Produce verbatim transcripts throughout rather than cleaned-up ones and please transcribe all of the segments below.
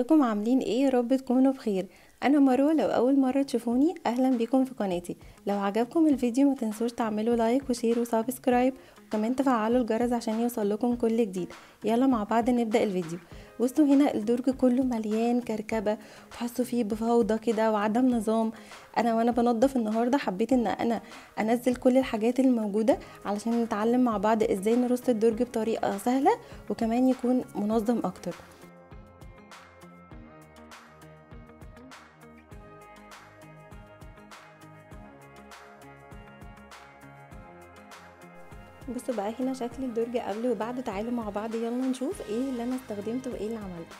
ازيكم عاملين ايه؟ يا رب تكونوا بخير. انا مروه. لو اول مره تشوفوني اهلا بيكم في قناتي. لو عجبكم الفيديو ما تنسوش تعملوا لايك وشير وسبسكرايب وكمان تفعلوا الجرس عشان يوصلكم كل جديد. يلا مع بعض نبدا الفيديو. بصوا هنا الدرج كله مليان كركبه وتحسوا فيه بفوضى كده وعدم نظام. انا وانا بنضف النهارده حبيت ان انا انزل كل الحاجات الموجوده علشان نتعلم مع بعض ازاي نرص الدرج بطريقه سهله وكمان يكون منظم اكتر. بصوا بقى هنا شكل الدرج قبل وبعد. تعالوا مع بعض يلا نشوف ايه اللي انا استخدمته وايه اللي عملته.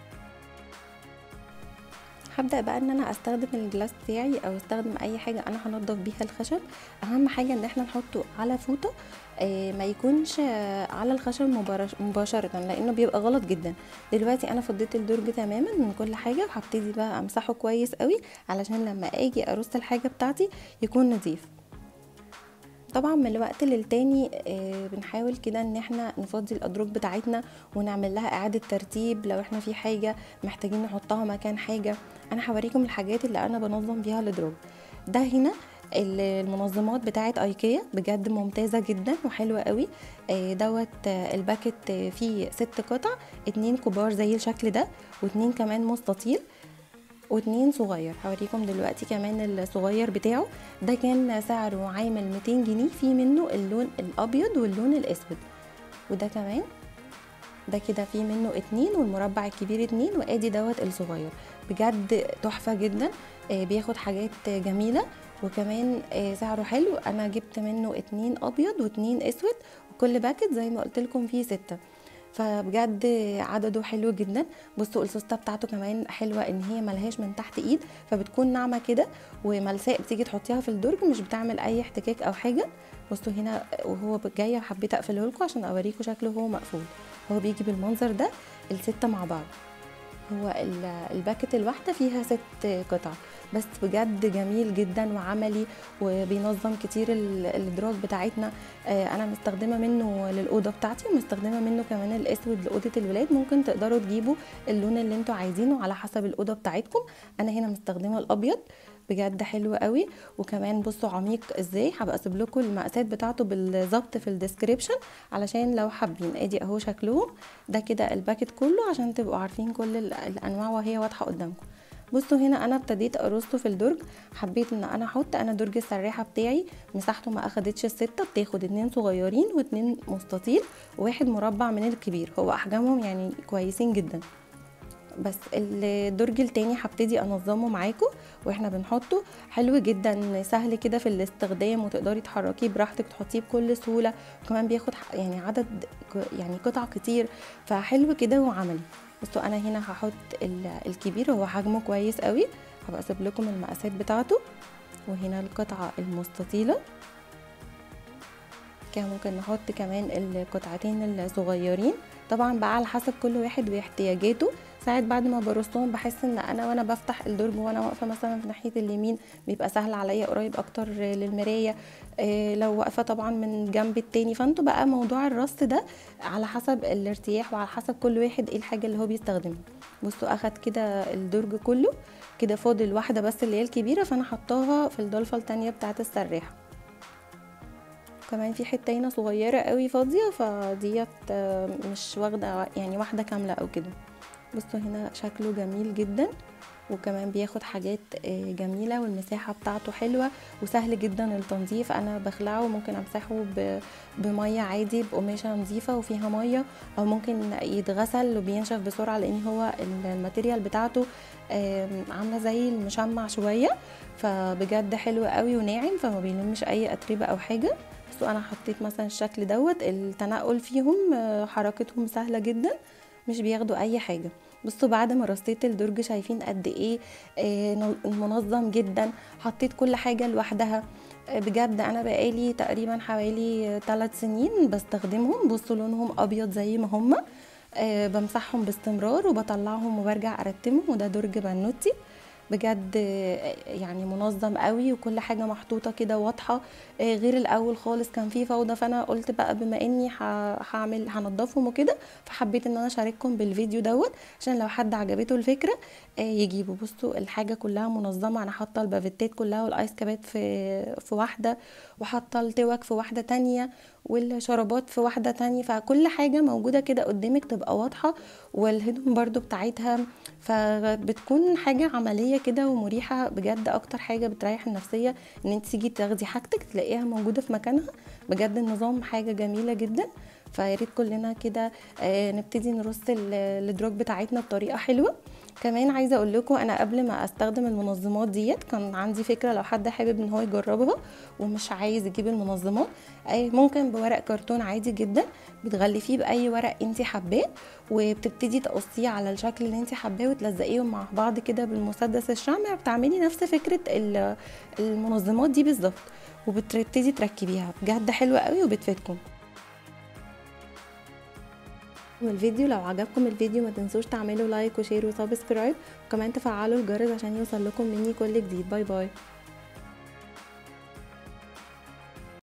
هبدأ بقى ان انا استخدم الجلاس بتاعي او استخدم اي حاجة انا هنضف بيها الخشب. اهم حاجة ان احنا نحطه على فوطة آه ما يكونش آه على الخشب مباشرة لانه بيبقى غلط جدا. دلوقتي انا فضيت الدرج تماما من كل حاجة وهبتدي بقى امسحه كويس قوي علشان لما اجي ارص الحاجة بتاعتي يكون نظيف. طبعا من الوقت للتاني آه بنحاول كده ان احنا نفضي الادراج بتاعتنا ونعمل لها اعادة ترتيب لو احنا في حاجة محتاجين نحطها مكان حاجة. انا هوريكم الحاجات اللي انا بنظم بيها الادراج. ده هنا المنظمات بتاعت ايكيا بجد ممتازة جدا وحلوة قوي. آه دوت آه الباكت آه فيه ست قطع، اتنين كبار زي الشكل ده واتنين كمان مستطيل واتنين صغير. هوريكم دلوقتي كمان الصغير بتاعه. ده كان سعره عامل ميتين جنيه، في منه اللون الابيض واللون الاسود. وده كمان ده كده في منه اتنين والمربع الكبير اتنين وادي دوت الصغير. بجد تحفة جدا. آه بياخد حاجات جميلة وكمان آه سعره حلو. انا جبت منه اتنين ابيض واتنين اسود وكل باكت زي ما قلت لكم فيه ستة، فبجد عدده حلو جدا. بصوا السوسته بتاعته كمان حلوه ان هي ملهاش من تحت ايد فبتكون ناعمه كده وملساء، بتيجي تحطيها في الدرج مش بتعمل اي احتكاك او حاجه. بصوا هنا وهو جاي حبيت اقفله لكم عشان اوريكم شكله وهو مقفول. هو بيجي بالمنظر ده السته مع بعض. هو الباكت الواحده فيها ست قطع بس بجد جميل جدا وعملي وبينظم كتير الادراج بتاعتنا. انا مستخدمه منه للاوضه بتاعتي ومستخدمه منه كمان الاسود لاوضه الولاد. ممكن تقدروا تجيبوا اللون اللي انتوا عايزينه على حسب الاوضه بتاعتكم. انا هنا مستخدمه الابيض بجد حلو قوي. وكمان بصوا عميق ازاي. هبقى اسيب لكم المقاسات بتاعته بالظبط في الديسكريبشن علشان لو حابين. ادي اهو شكلهم. ده كده الباكت كله عشان تبقوا عارفين كل الانواع وهي واضحه قدامكم. بصوا هنا انا ابتديت ارصه في الدرج. حبيت ان انا احط انا درج السراحه بتاعي مساحته ما اخدتش السته، بتاخد اتنين صغيرين واتنين مستطيل وواحد مربع من الكبير. هو احجامهم يعني كويسين جدا. بس الدرج التاني هبتدي انظمه معاكم واحنا بنحطه. حلو جدا سهل كده في الاستخدام وتقدري تحركيه براحتك تحطيه بكل سهوله وكمان بياخد يعني عدد يعني قطع كتير فحلو كده وعملي. بصوا انا هنا هحط الكبير هو حجمه كويس قوي. هبقى اسيب لكم المقاسات بتاعته. وهنا القطعه المستطيله كان ممكن نحط كمان القطعتين الصغيرين. طبعا بقى على حسب كل واحد واحتياجاته. ساعات بعد ما برصهم بحس ان انا وانا بفتح الدرج وانا واقفه مثلا في ناحيه اليمين بيبقى سهل عليا قريب اكتر للمرايه. إيه لو واقفه طبعا من جنب التاني. فانتوا بقى موضوع الرص ده على حسب الارتياح وعلى حسب كل واحد ايه الحاجه اللي هو بيستخدمها. بصوا اخد كده الدرج كله كده فاضل واحده بس اللي هي الكبيره فانا حطاها في الضلفه التانيه بتاعه السراحه. كمان في حته هنا صغيره قوي فاضيه فديت مش واخده يعني واحده كامله او كده. بصوا هنا شكله جميل جدا وكمان بياخد حاجات جميلة والمساحة بتاعته حلوة وسهل جدا التنظيف. انا بخلعه وممكن امسحه بمية عادي بقماشة نظيفة وفيها مية او ممكن يتغسل وبينشف بسرعة لان هو الماتيريال بتاعته عاملة زي المشمع شوية فبجد حلو قوي وناعم فما بيلمش اي اتربة او حاجة. بس انا حطيت مثلا الشكل دوت التنقل فيهم حركتهم سهلة جدا مش بياخدوا اي حاجة. بصوا بعد ما رصيت الدرج شايفين قد ايه منظم جدا. حطيت كل حاجة لوحدها. بجد انا بقالي تقريبا حوالي ثلاث سنين بستخدمهم. بصوا لونهم ابيض زي ما هما. بمسحهم باستمرار وبطلعهم وبرجع ارتبهم. وده درج بنوتي بجد يعني منظم قوي، وكل حاجه محطوطه كده واضحه غير الاول خالص كان فيه فوضى. فانا قلت بقى بما اني هعمل هنضفهم وكده، فحبيت ان انا اشارككم بالفيديو دوت عشان لو حد عجبته الفكره يجيبوا. بصوا الحاجه كلها منظمه، انا حاطه البافيتات كلها والايس كابات في في واحده، وحاطه التوك في واحده تانية، والشرابات في واحده تانية، فكل حاجه موجوده كده قدامك تبقى واضحه، والهدوم برضو بتاعتها، فبتكون حاجه عمليه كده ومريحه بجد. اكتر حاجه بتريح النفسيه ان انت تيجي تاخدي حاجتك تلاقيها موجوده في مكانها. بجد النظام حاجه جميله جدا. فياريت كلنا كده نبتدي نرص الدروج بتاعتنا بطريقه حلوه. كمان عايزه اقول لكم انا قبل ما استخدم المنظمات ديت كان عندي فكره، لو حد حابب ان هو يجربها ومش عايز يجيب المنظمات، ممكن بورق كرتون عادي جدا بتغلفيه باي ورق انت حباه، وبتبتدي تقصيه على الشكل اللي انت حباه وتلزقيهم مع بعض كده بالمسدس الشمع. بتعملي نفس فكره المنظمات دي بالظبط، وبتبتدي تركبيها. بجد حلوه قوي وبتفيدكم. الفيديو لو عجبكم الفيديو ما تنسوش تعملوا لايك وشير وسبسكرايب، وكمان تفعلوا الجرس عشان يوصل لكم مني كل جديد. باي باي.